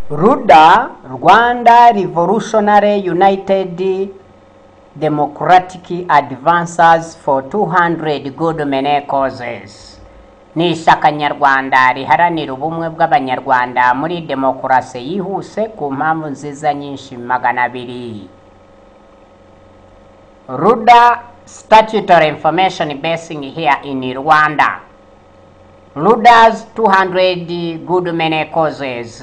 RUDA, Rwanda Revolutionary United Democratic Advancers for 200 Good Many Causes, ni ishyaka nyarwanda riharanira ubumwe bw'abanyarwanda muri demokarasi yihuse ku mpamvu nziza nyinshi 200. RUDA statutory information basing here in Rwanda. RUDA's 200 Good Many Causes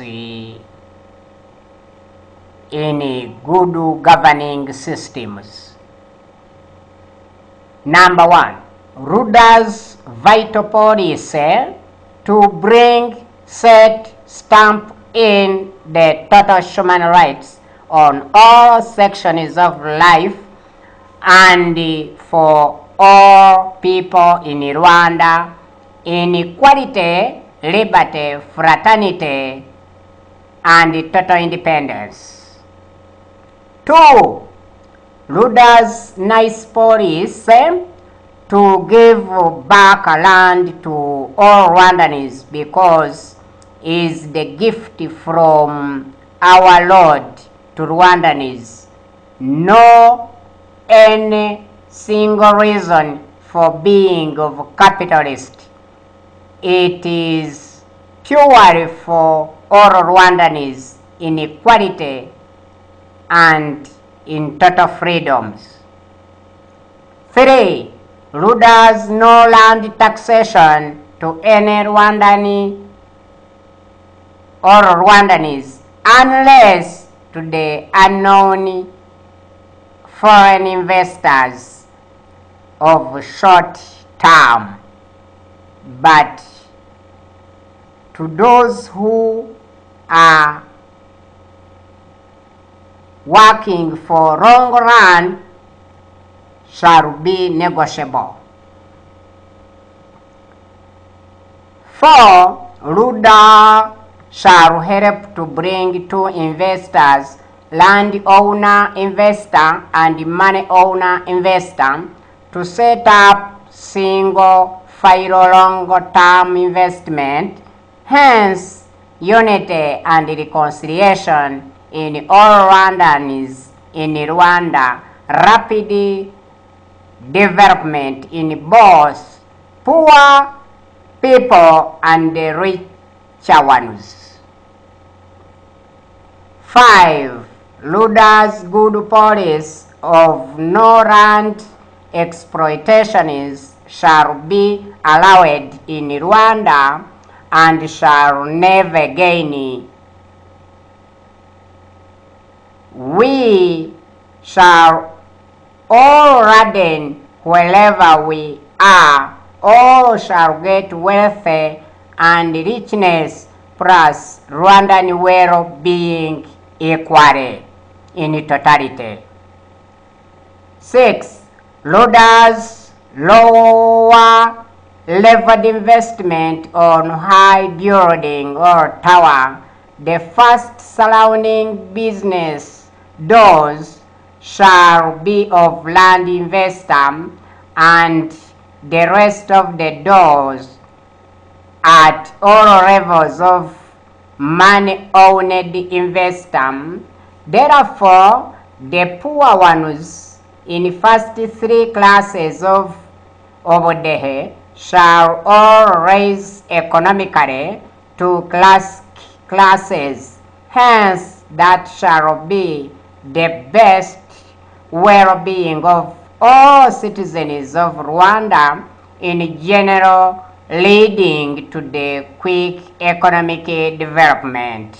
in good governing systems. Number 1, RUDA's vital policy to bring, set, stamp in the total human rights on all sections of life and for all people in Rwanda in equality, liberty, fraternity, and total independence. 2, RUDA's nice policy to give back land to all Rwandans because is the gift from our Lord to Rwandans. No any single reason for being of capitalist. It is purely for all Rwandans in equality and in total freedoms. 3, RUDA's no land taxation to any Rwandan or Rwandans unless to the unknown foreign investors of short term, but to those who are working for long run shall be negotiable. 4, RUDA shall help to bring to investors, landowner investor and money owner investor, to set up single file long-term investment, hence unity and reconciliation in all Rwandans in Rwanda, rapid development in both poor people and the richer ones. 5, RUDA's good policy of no land exploitation shall be allowed in Rwanda and shall never again. We shall all Rwandans, wherever we are, all shall get wealth and richness plus Rwandan well-being equally in totality. 6, RUDA's lower leveled investment on high building or tower, the first surrounding business doors shall be of land investor and the rest of the doors at all levels of money-owned investor. Therefore, the poor ones in first 3 classes of the shall all rise economically to classes. Hence, that shall be the best well-being of all citizens of Rwanda in general, leading to the quick economic development.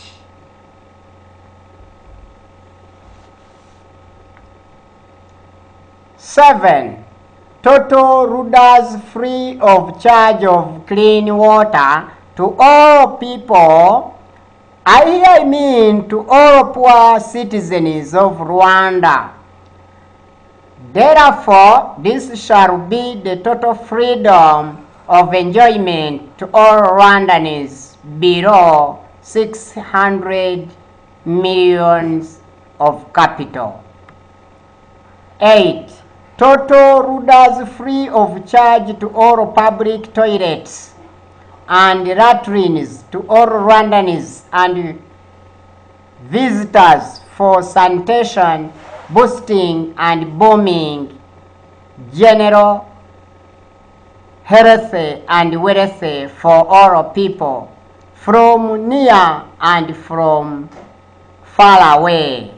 7, total RUDA's free of charge of clean water to all people. I mean to all poor citizens of Rwanda. Therefore, this shall be the total freedom of enjoyment to all Rwandans below 600 million of capital. 8, total RUDA's free of charge to all public toilets and latrines to all Rwandans and visitors for sanitation, boosting and booming general health and wealth for all people, from near and from far away,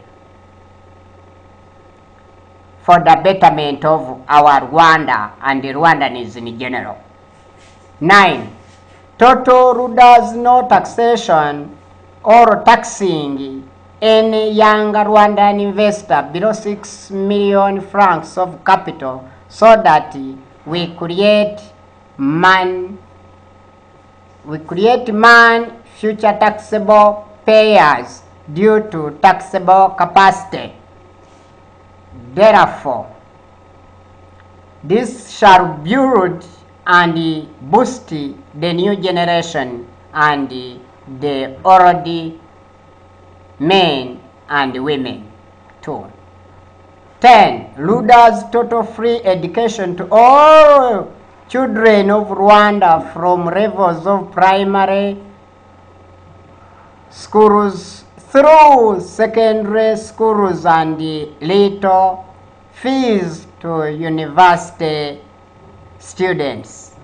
for the betterment of our Rwanda and the Rwandans in general. 9. Total does no taxation or taxing any young Rwandan investor below 6 million francs of capital, so that we create man future taxable payers due to taxable capacity. Therefore, this shall build and boost the new generation and the already men and women too. 10. Luda's total free education to all children of Rwanda from levels of primary schools through secondary schools and little fees to university students.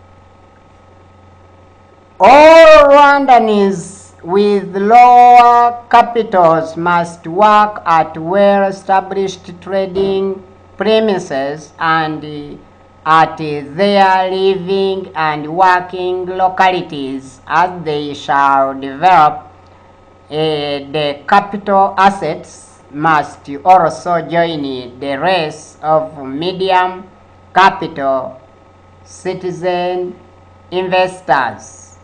All Rwandans with lower capitals must work at well-established trading premises and at their living and working localities, as they shall develop the capital assets must also join the race of medium capital citizen investors.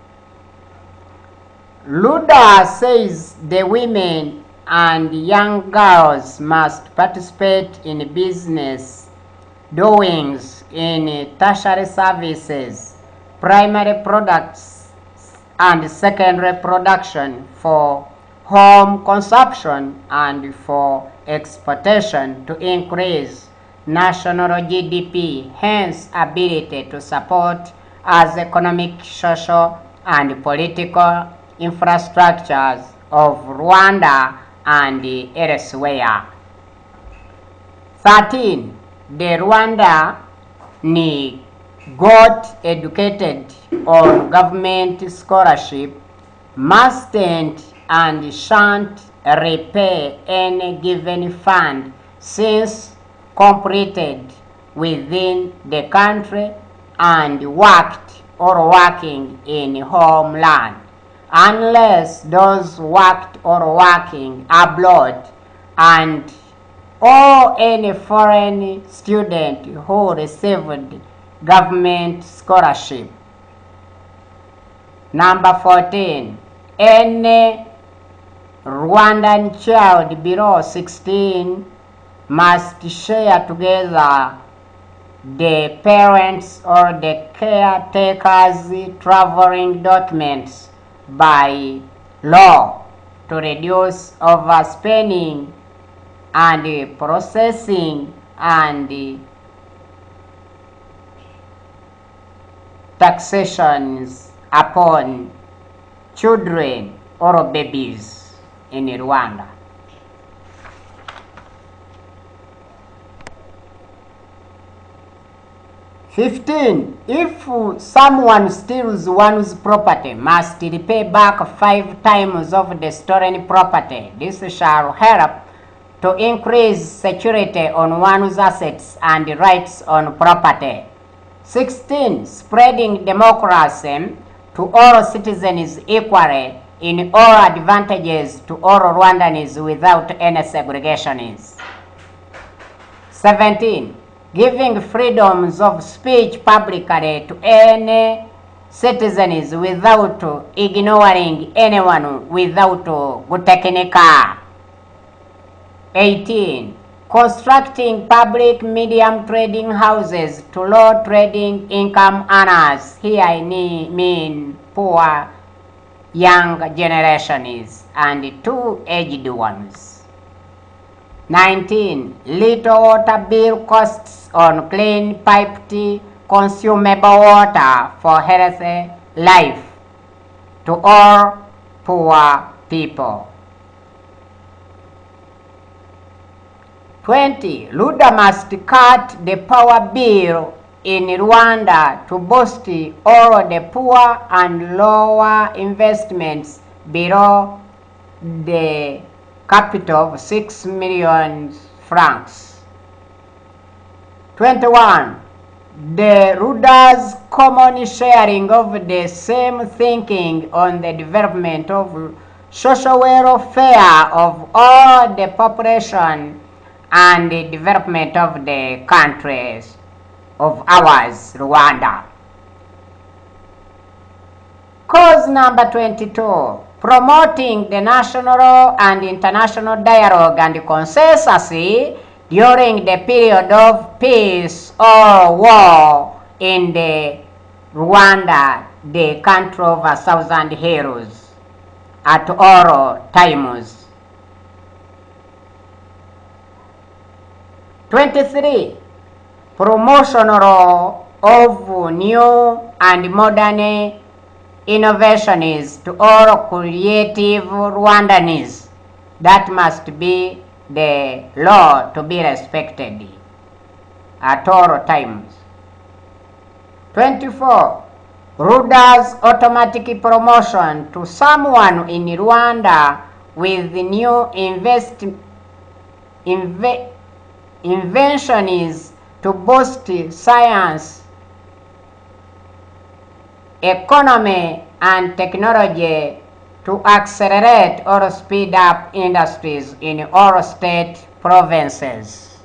Luda says the women and young girls must participate in business doings in tertiary services, primary products, and secondary production for home consumption and for exportation to increase national GDP, hence ability to support as economic, social, and political infrastructures of Rwanda and elsewhere. 13. The Rwanda got educated on government scholarship mustn't and shan't repay any given fund since completed within the country and worked or working in homeland, unless those worked or working abroad and or any foreign student who received government scholarship. Number 14. Any Rwandan child below 16 must share together the parents or the caretakers' traveling documents by law to reduce overspending and processing and taxations upon children or babies in Rwanda. "15. If someone steals one's property, must repay back 5 times of the stolen property. This shall help to increase security on one's assets and rights on property. 16. Spreading democracy to all citizens equally in all advantages to all Rwandans without any segregations. 17. Giving freedoms of speech publicly to any citizens without ignoring anyone without good technique. 18. Constructing public medium trading houses to low trading income earners. Here I mean poor young generations and too aged ones. 19. Little water bill costs on clean piped consumable water for healthy life to all poor people. 20. Ruda must cut the power bill in Rwanda to boost all the poor and lower investments below the capital of 6 million francs. 21. The Ruda's common sharing of the same thinking on the development of social welfare of all the population and the development of the countries of ours, Rwanda. Cause number 22. Promoting the national and international dialogue and consensus during the period of peace or war in the Rwanda, the country of 1,000 heroes, at all times. 23. Promotion of new and modern innovations to all creative Rwandans. That must be the law to be respected at all times. 24. Ruda's automatic promotion to someone in Rwanda with new inventions to boost science, economy, and technology to accelerate or speed up industries in all state provinces.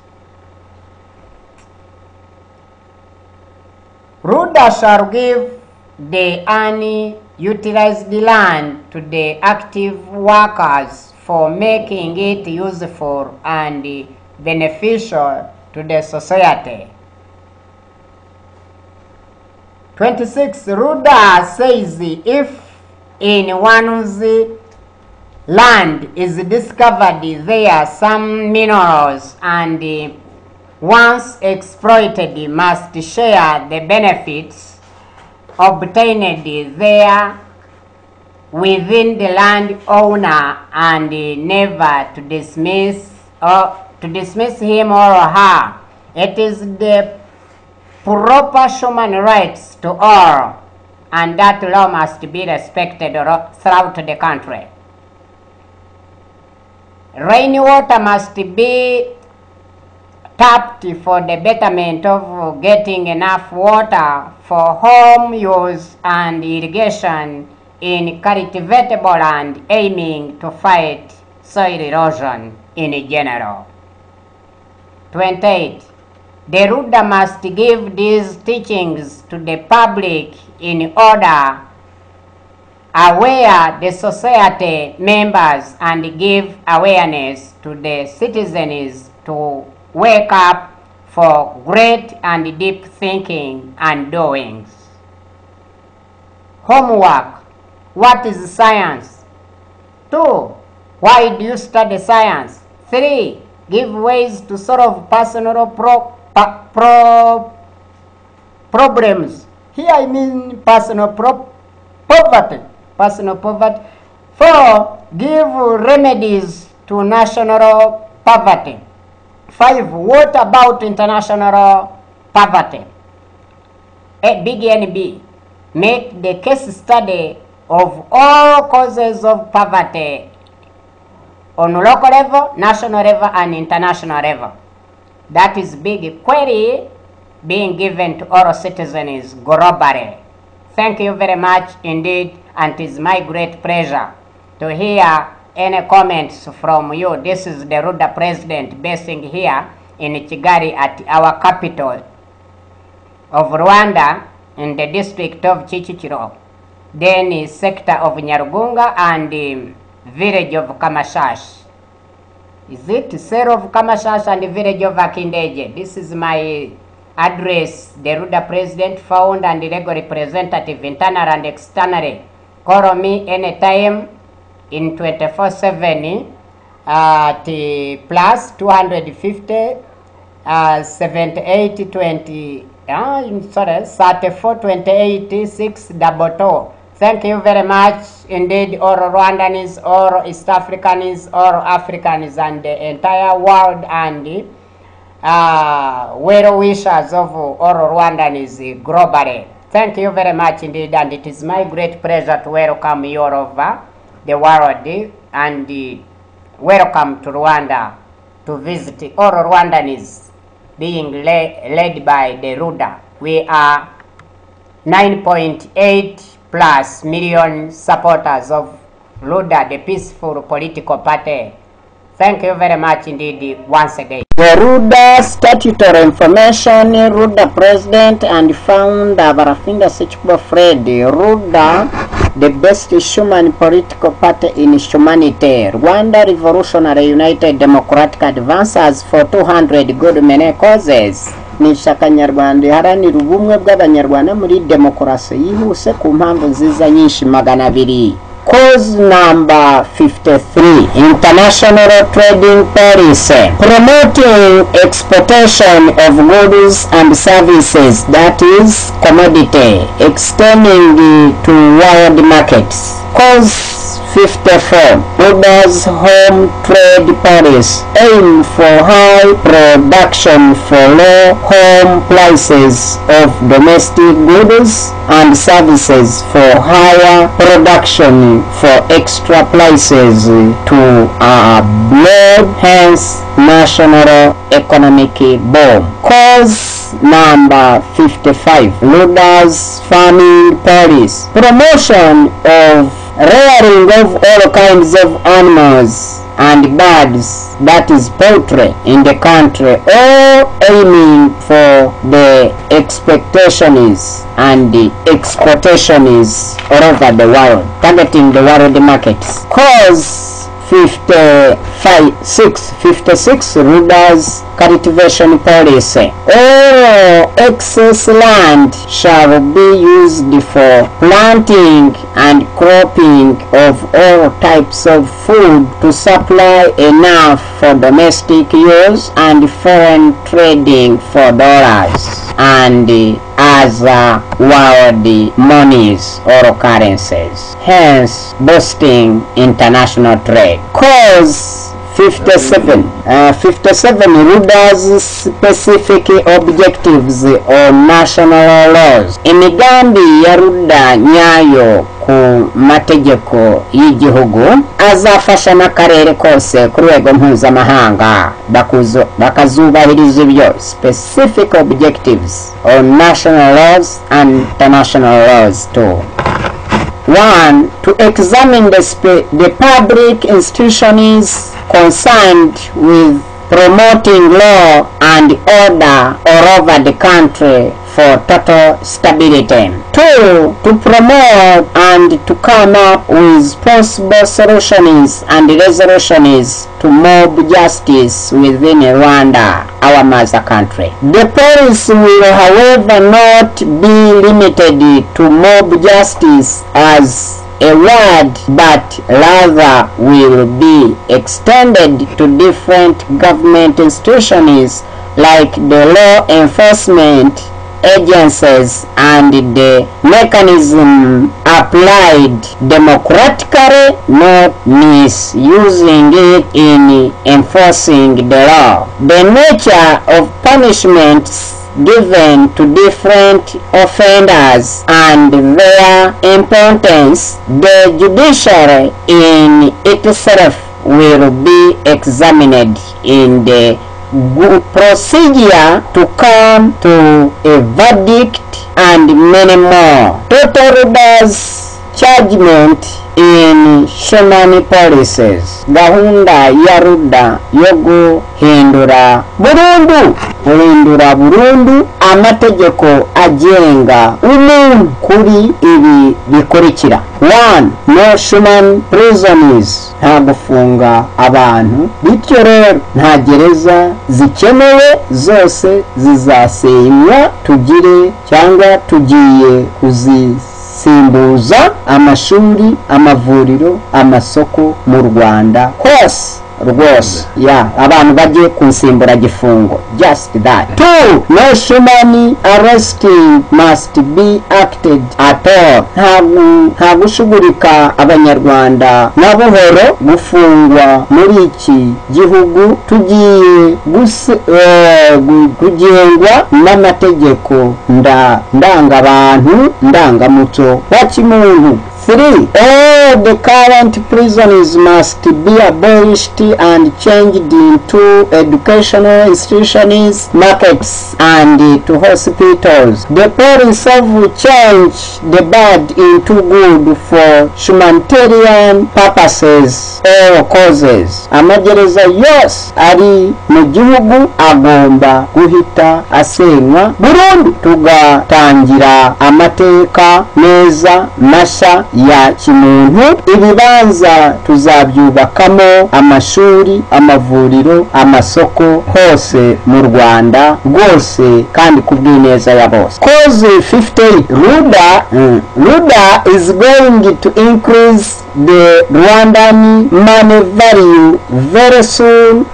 Ruda shall give the unutilized land to the active workers for making it useful and beneficial to the society. 26. Ruda says if in one's land is discovered there some minerals and once exploited must share the benefits obtained there within the land owner and never to dismiss him or her. It is the proper human rights to all, and that law must be respected throughout the country. Rainwater must be tapped for the betterment of getting enough water for home use and irrigation in cultivable land, aiming to fight soil erosion in general. 28. The Ruda must give these teachings to the public in order aware the society members and give awareness to the citizens to wake up for great and deep thinking and doings. Homework. What is science? 2. Why do you study science? 3. Give ways to solve personal problems. Here I mean personal poverty. 4. Give remedies to national poverty. 5. What about international poverty? Big and B. Make the case study of all causes of poverty on local level, national level, and international level. That is big query being given to all citizens globally. Thank you very much indeed, and it is my great pleasure to hear any comments from you. This is the Ruda President basing here in Kigali at our capital of Rwanda in the district of Kicukiro, then sector of Nyarugunga and the village of Kamashash. Is it cell of Kamashash and the village of Akindeje? This is my address, the Ruda President, found and legal representative internal and externally. Call me anytime in 24/7 at plus 250 78 20 34 28 622 Thank you very much indeed, all Rwandans, all East Africans, all Africans, and the entire world, and well wishers of all Rwandans globally. Thank you very much indeed, and it is my great pleasure to welcome you all over the world, and welcome to Rwanda to visit all Rwandans being led by the Ruda. We are 9.8 plus million supporters of Ruda, the peaceful political party. Thank you very much indeed once again. The Ruda statutory information, Ruda president and founder Barafinda Ssekikubo Fred. Ruda, the best human political party in humanity. Rwanda Revolutionary United Democratic Advances for 200 good many causes. Ni ishyaka nyarwanda iharanira ubumwe bw'abanyarwanda muri demokarasi yihuse ku mpamvu nziza nyinshi 200. Cause number 53, international trading policy, promoting exportation of goods and services, that is commodity, extending to world markets. Cause 54, Ruda's home trade policy, aim for high production for low home prices of domestic goods and services for higher production for extra prices to abroad, hence national economic boom. Cause number 55, Ruda's farming policy, promotion of rearing of all kinds of animals and birds, that is poultry, in the country, all aiming for the expectations and the exportations all over the world, targeting the world markets. Cause 56, Ruda's cultivation policy. All excess land shall be used for planting and cropping of all types of food to supply enough for domestic use and foreign trading for dollars and other world monies or currencies, hence boosting international trade. Cause 57, Ruda's specific objectives on national laws. Imigambi ya Ruda nyayo ku mategeko y'igihugu azafasha n'akarere kose ku rwego mpuzamahanga bakazubahiriza ibyo specific objectives on national laws and international laws too. 1. To examine the public institutions concerned with promoting law and order all over the country for total stability. 2. To promote and to come up with possible solutions and resolutions to mob justice within Rwanda, our mother country. The policy will, however, not be limited to mob justice as a word, but rather will be extended to different government institutions like the law enforcement agencies and the mechanism applied democratically, not misusing it in enforcing the law. The nature of punishments given to different offenders and their importance, the judiciary in itself will be examined in the procedure to come to a verdict and many more. Total Ruda's judgment in human policies. Gahunda ya Ruda yo guhindura burundu amategeko agenga umuntu kuri ibi bikurikira. 1. No human prisoners, nta gufunga abantu, bityo rero nta gereza zikenewe, zose zizasenywa, tugire cyangwa tugiye kuzisimbuza amashuri, amavuriro, amasoko mu Rwanda hose. rwose abantu bagiye kunsimbura gifungo, just that. 2. No human arresting must be acted at all. nta gushugurika abanyarwanda na buhoro gufungwa muri iki gihugu, tugiye kugengwa n'amategeko ndangabantu ndangamuco wa kimuntu. 3. All the current prisons must be abolished and changed into educational institutions, markets, and to hospitals. The police have changed the bad into good for humanitarian purposes or causes. Amagereza yose ari mu gihugu agomba guhita asenywa burundu, tugatangira amateka meza masha ya kimuntu. Ibibanza tuzabyubakamo amashuri, amavuriro, amasoko hose mu Rwanda rwose kandi kubw'ineza ya bose. Cause 58. Ruda is going to increase the Rwandan money value very soon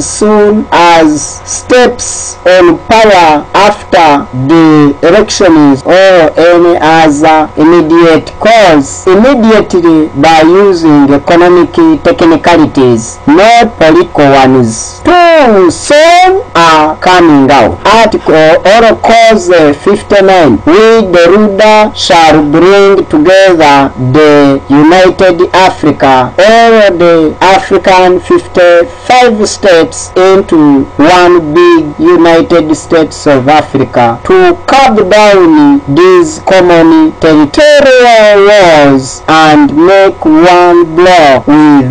as steps on power after the elections or any other immediate cause, immediately by using economic technicalities, not political ones. Too soon are coming out. Article or cause 59. We the Ruda shall bring together the United Africa, all the African 55 states into one big United States of Africa to curb down these common territorial wars and make one block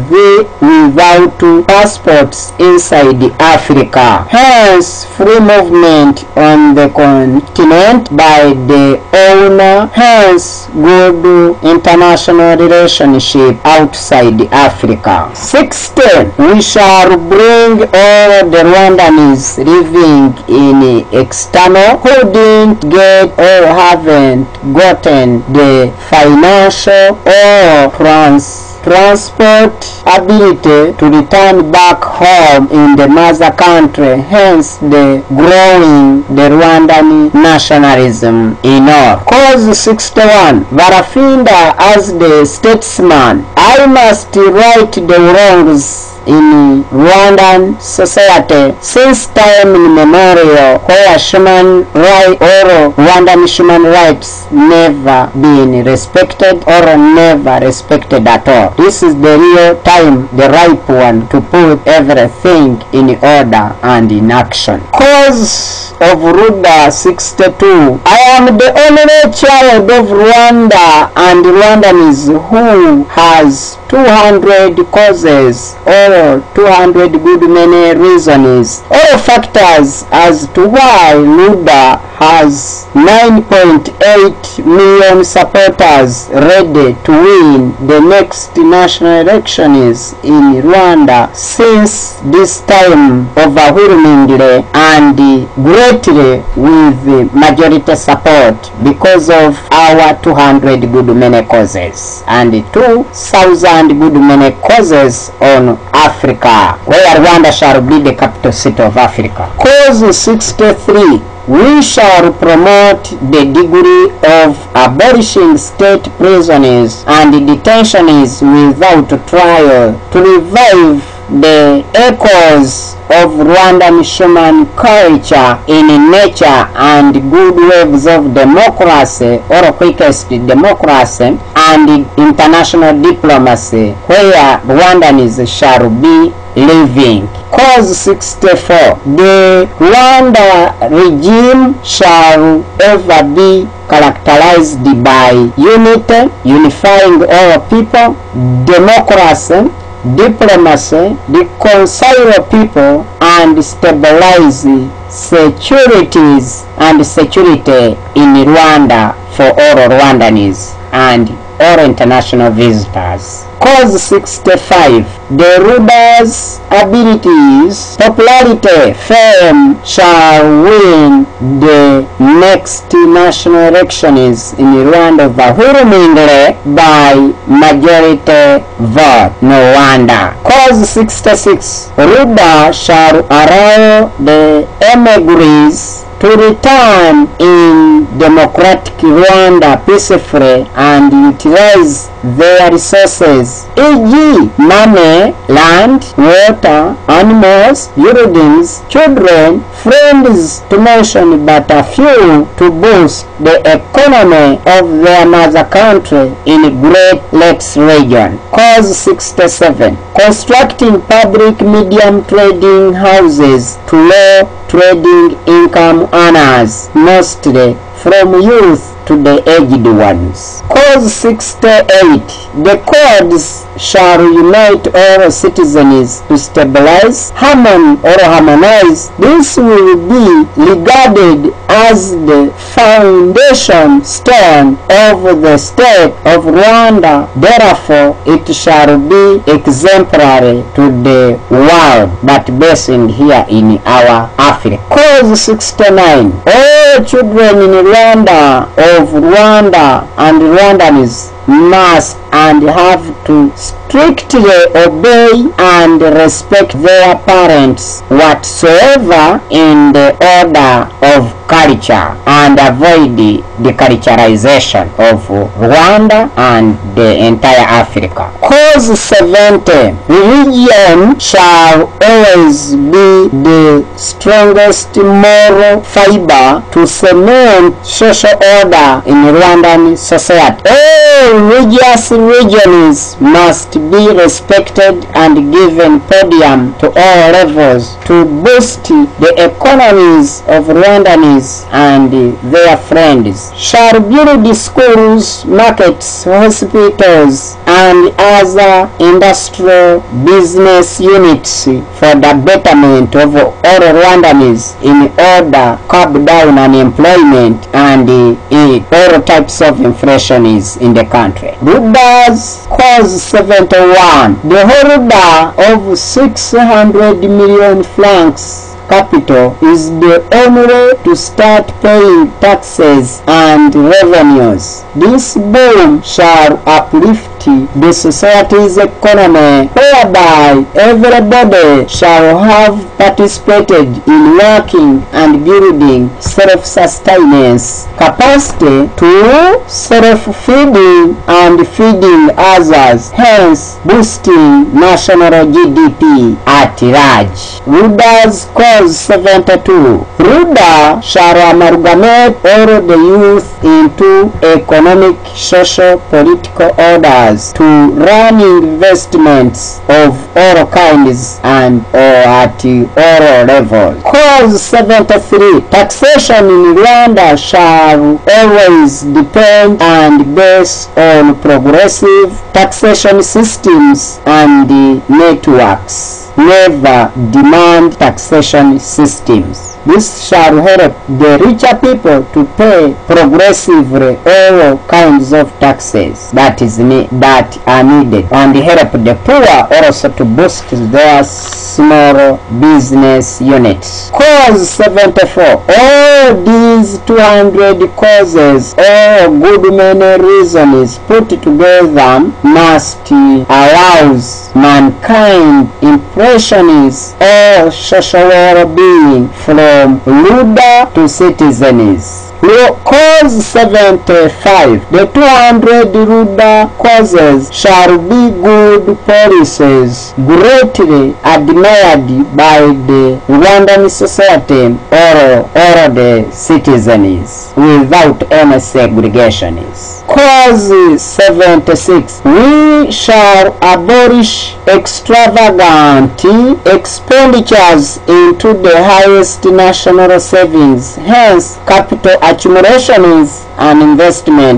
without passports inside Africa. Hence, free movement on the continent by the owner, hence good international relationship outside Africa. 16. We shall bring all the Rwandans living in external who didn't get or haven't gotten the financial or transport ability to return back home in the mother country, hence the growing the Rwandan nationalism in all. Cause 61. Barafinda as the statesman, I must right the wrongs in Rwandan society since time immemorial, where human rights or Rwandan human rights never been respected or never respected at all. This is the real time, the ripe one, to put everything in order and in action. Cause of Ruda 62. I am the only child of Rwanda, and Rwandans who has 200 causes or 200 good many reasons, all factors as to why Ruda has 9.8 million supporters ready to win the next national elections in Rwanda since this time overwhelmingly and greatly with majority support because of our 200 good many causes and 2,000 good many causes on Africa, where Rwanda shall be the capital city of Africa. Cause 63. We shall promote the degree of abolishing state prisons and detentions without trial to revive the echoes of Rwandan human culture in nature and good waves of democracy or quickest democracy and international diplomacy, where Rwandans shall be living. Cause 64. The Rwanda regime shall ever be characterized by unity, unifying all people, democracy, diplomacy, reconcile people, and stabilize security in Rwanda for all Rwandans and or international visitors. Cause 65. The ruler's abilities, popularity, fame shall win the next national elections in Rwanda overwhelmingly by majority vote. No wonder. Cause 66. Ruler shall allow the emigres to return in democratic Rwanda peacefully and utilize their resources, e.g. money, land, water, animals, buildings, children, friends, to mention but a few, to boost the economy of their mother country in Great Lakes region. Cause 67. Constructing public medium trading houses to low trading income earners, mostly from youth to the aged ones. Cause 68. The codes shall unite all citizens to stabilize, harmonize. This will be regarded as the foundation stone of the state of Rwanda. Therefore, it shall be exemplary to the world, but based here in our Africa. Cause 69. All children in Rwanda, of Rwanda and Rwandans must and have to strictly obey and respect their parents whatsoever in the order of culture and avoid the culturalization of Rwanda and the entire Africa. Cause 70. Religion shall always be the strongest moral fiber to cement social order in Rwandan society. All religious regions must be respected and given podium to all levels to boost the economies of Rwandans and their friends. Shall build schools, markets, hospitals, and other industrial business units for the betterment of all Rwandans in order to curb down unemployment and all types of inflation is in the country. Ruders. Cause 71. The holder of 600 million francs capital is the only to start paying taxes and revenues. This boom shall uplift the society's economy, whereby everybody shall have participated in working and building self-sustenance capacity to self-feeding and feeding others, hence boosting national GDP at large. Ruders. Cause 72. Ruda shall amalgamate all the youth into economic, social, political orders to run investments of all kinds and at all levels. Cause 73. Taxation in Rwanda shall always depend and base on progressive taxation systems and networks. Never demand taxation systems. This shall help the richer people to pay progressively all kinds of taxes that are needed, and help the poor also to boost their small business units. Cause 74. All these 200 causes, all good many reasons put together, must arouse mankind impressions all social well-being from ruler to citizens. Cause 75. The 200 ruler causes shall be good policies, greatly admired by the Rwandan society or the citizens, without any segregations. Cause 76. We shall abolish extravagant expenditures into the highest national savings, hence capital accumulations and investments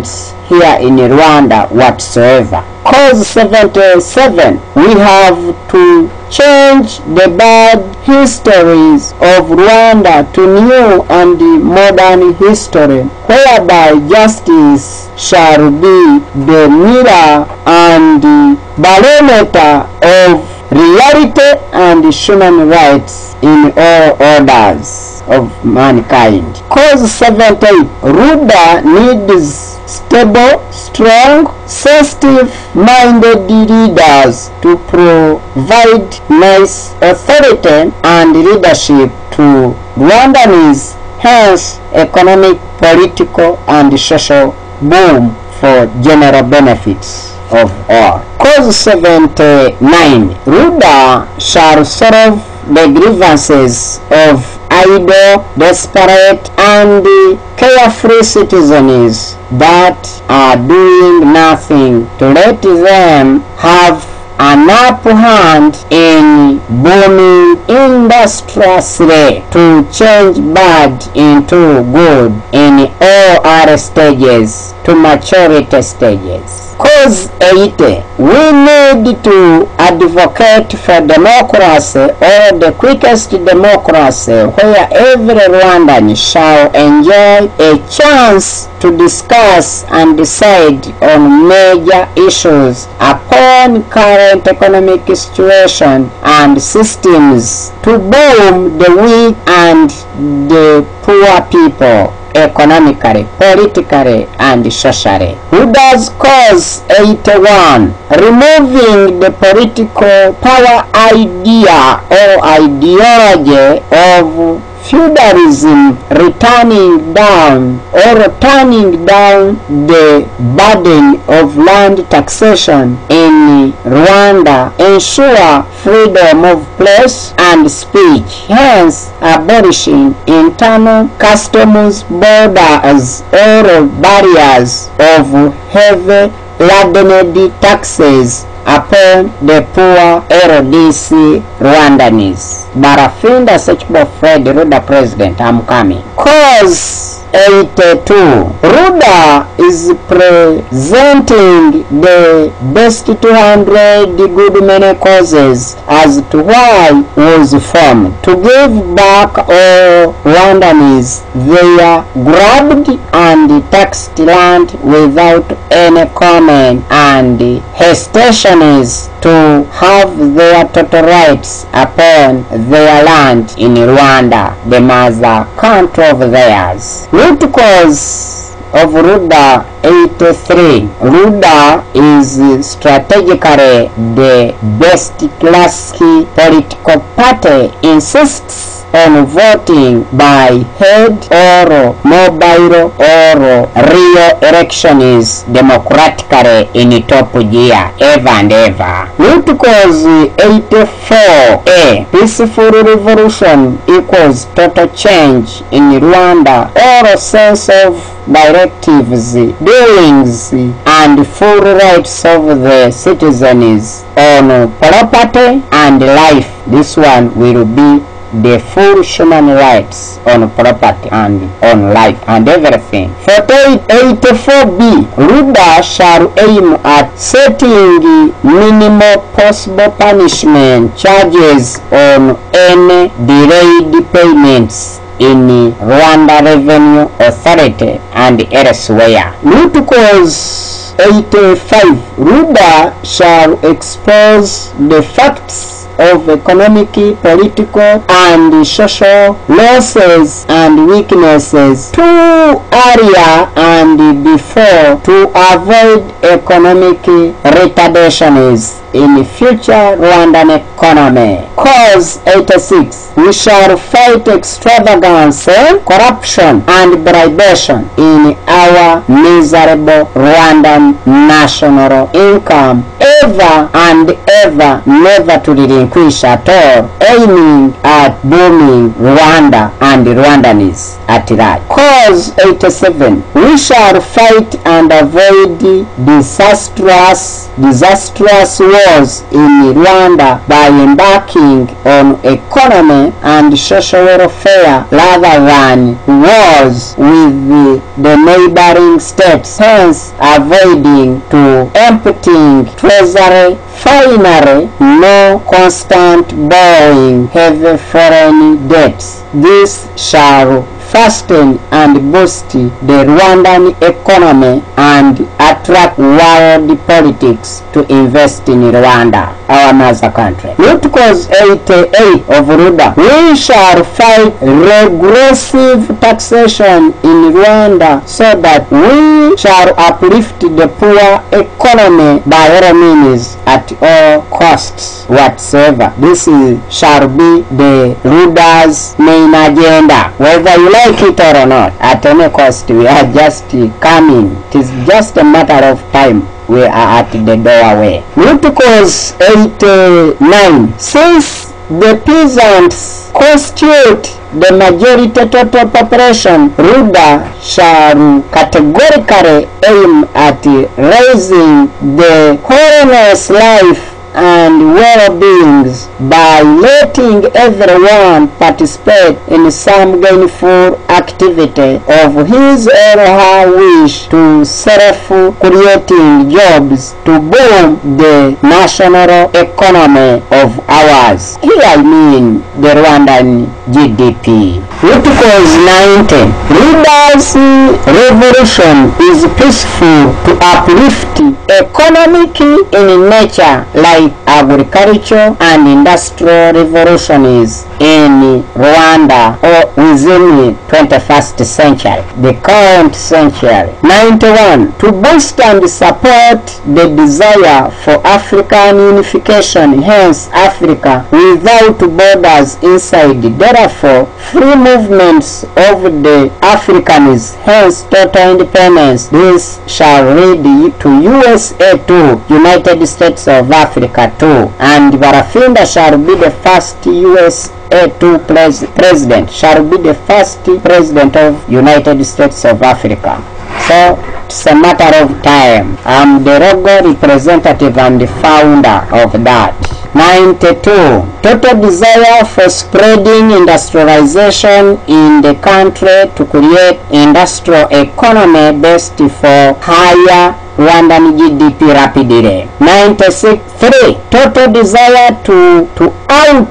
here in Rwanda whatsoever. Cause 77, we have to change the bad histories of Rwanda to new and modern history, whereby justice shall be the mirror and barometer of reality and human rights in all orders of mankind. Cause 78, Ruda needs stable, strong, sensitive-minded leaders to provide nice authority and leadership to Rwandans, hence economic, political, and social boom for general benefits of all. Cause 79, Ruda shall solve the grievances of idle, desperate, and carefree citizens that are doing nothing to let them have an upper hand in booming industriously to change bad into good in all other stages to maturity stages. Cause 80, we need to advocate for democracy, or the quickest democracy, where every Rwandan shall enjoy a chance to discuss and decide on major issues upon current economic situation and systems to boom the weak and the poor people economically, politically, and socially. Ruda's cause 81, removing the political power idea or ideology of feudalism, turning down the burden of land taxation in Rwanda, ensure freedom of place and speech, hence abolishing internal customs borders or barriers of heavy laden taxes upon the poor RDC Rwandans. Barafinda Sekikubo Fred, Ruda president, I'm coming. Cause 82, Ruda is presenting the best 200 good many causes as to why was formed, to give back all Rwandans their grabbed and taxed land without any comment and hesitation is to have their total rights upon their land in Rwanda, the mother country of theirs. Root cause of Ruda 83. Ruda is strategically the best classic political party, insists on voting by head or mobile or real elections democratically in top gear ever and ever. Root cause 84. A peaceful revolution equals total change in Rwanda. All sense of directives, doings, and full rights of the citizens on property and life. This one will be the full human rights on property and on life and everything. 84B, Ruda shall aim at setting minimal possible punishment charges on any delayed payments in Rwanda Revenue Authority and elsewhere. Root cause 85, Ruda shall expose the facts of economic, political, and social losses and weaknesses too earlier and before to avoid economic retardations in future Rwandan economy. Cause 86, we shall fight extravagance, corruption, and bribation in our miserable Rwandan national income, ever and ever never to relinquish at all, aiming at booming Rwanda and Rwandans at large. Cause 87, we shall fight and avoid disastrous wars in Rwanda by embarking working on economy and social welfare rather than wars with the neighboring states, hence avoiding to emptying treasury. Finally, no constant borrowing heavy foreign debts. This shall fasten and boost the Rwandan economy and attract world politics to invest in Rwanda, our mother country. Article 88 of Ruda. We shall fight regressive taxation in Rwanda so that we shall uplift the poor economy by all means at all costs whatsoever. This shall be the Ruda's main agenda. Whether you like it or not, at any cost, we are just coming. It is just a matter of time. We are at the doorway. Articles 89. Since the peasants constitute the majority total population, Ruda shall categorically aim at raising the wholeness life and well-beings by letting everyone participate in some gainful activity of his or her wish to self-creating jobs to boom the national economy of ours. Here I mean the Rwandan GDP. Article 90. Ruda's revolution is peaceful to uplift economic in nature like agriculture and industrial revolutions in Rwanda or within the 21st century, the current century. 91. To boost and support the desire for African unification, hence Africa without borders inside, therefore free movements of the Africans, hence total independence. This shall lead to USA 2, United States of Africa 2, and Barafinda shall be the first USA 2 president, shall be the first president of United States of Africa. So it's a matter of time. I'm the logo representative and the founder of that. 92. Total desire for spreading industrialization in the country to create industrial economy based for higher Rwandan GDP rapidly. 96. 3. Total desire to out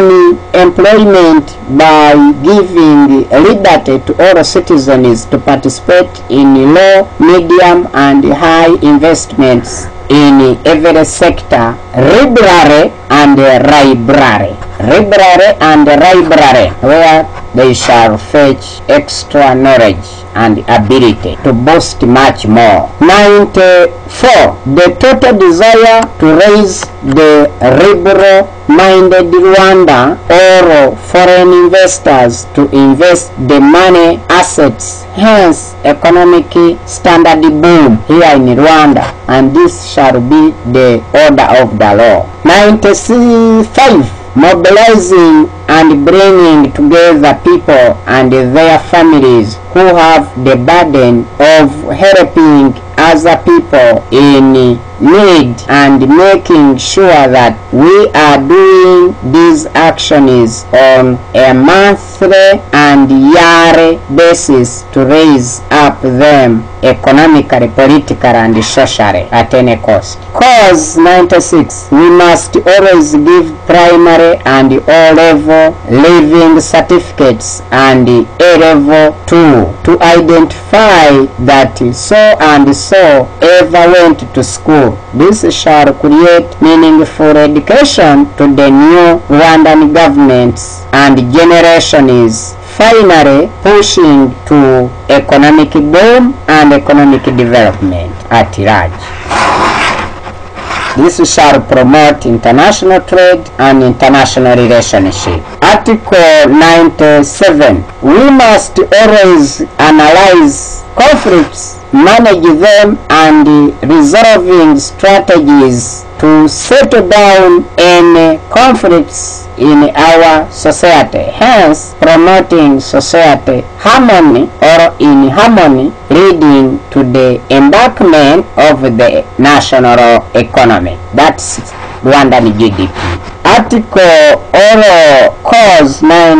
unemployment by giving liberty to all citizens to participate in low, medium, and high investments in every sector, library and library. Library and library, where they shall fetch extra knowledge and ability to boost much more. 94. The total desire to raise the liberal-minded Rwanda or foreign investors to invest the money assets, hence economic standard boom here in Rwanda, and this shall be the order of the law. 95. Mobilizing and bringing together people and their families who have the burden of helping other people in need and making sure that we are doing these actions on a monthly and yearly basis to raise up them economically, politically, and socially at any cost. Cause 96. We must always give primary and O-level living certificates and A-level too to identify that so and so ever went to school. This shall create meaningful education to the new Rwandan governments and generations, finally pushing to economic boom and economic development at large. This shall promote international trade and international relationship. Article 97. We must always analyze conflicts, manage them, and resolving strategies to settle down any conflicts in our society, hence promoting society harmony or in harmony, leading to the embarkment of the national economy. That's Rwandan GDP. Article or Clause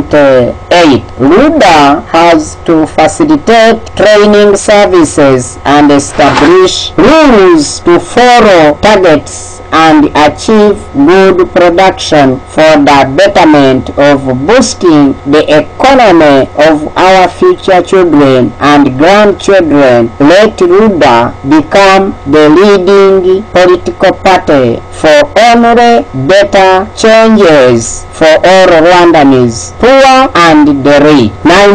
98. RUDA has to facilitate training services and establish rules to follow targets and achieve good production for the betterment of boosting the economy of our future children and grandchildren. Let RUDA become the leading political party for only better changes for all Rwandans, poor and the rich.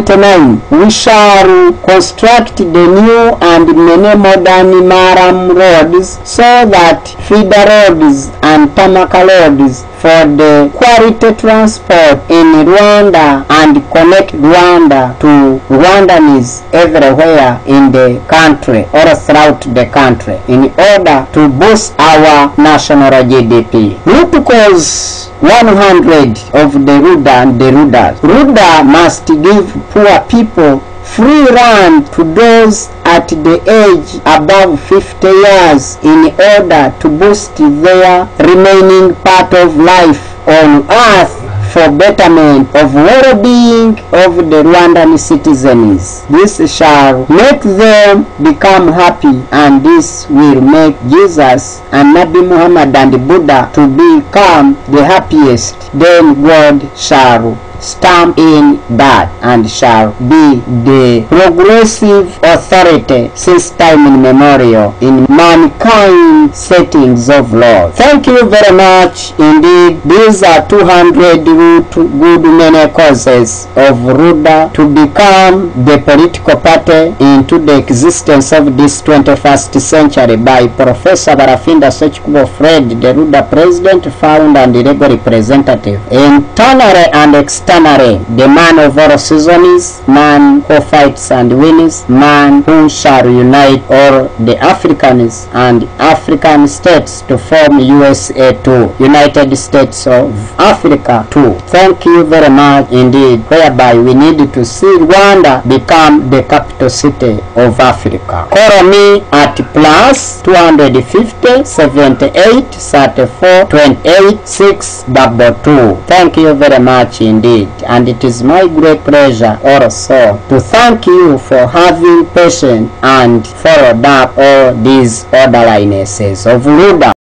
99. We shall construct the new and many modern Maram roads so that feeder roads and Tamaka roads for the quality transport in Rwanda and connect Rwanda to Rwandans everywhere in the country or throughout the country in order to boost our national GDP. Protocols 100 of the RUDA and the RUDAs. RUDA must give poor people free land to those at the age above 50 years in order to boost their remaining part of life on earth for betterment of well-being of the Rwandan citizens. This shall make them become happy, and this will make Jesus and Nabi Muhammad and Buddha to become the happiest. Then God shall stamp in that and shall be the progressive authority since time immemorial in mankind settings of law. Thank you very much indeed. These are 200 good many causes of RUDA to become the political party into the existence of this 21st century by Professor Barafinda Ssekikubo Fred, the RUDA president, founder and legal representative. Internally and externally, the man of all seasons, man who fights and wins, man who shall unite all the Africans and African states to form USA 2, United States of Africa 2. Thank you very much indeed, whereby we need to see Rwanda become the capital city of Africa. Call me at plus 250 78 34 28 622. Thank you very much indeed. And it is my great pleasure also to thank you for having patience and followed up all these orderlinesses of RUDA.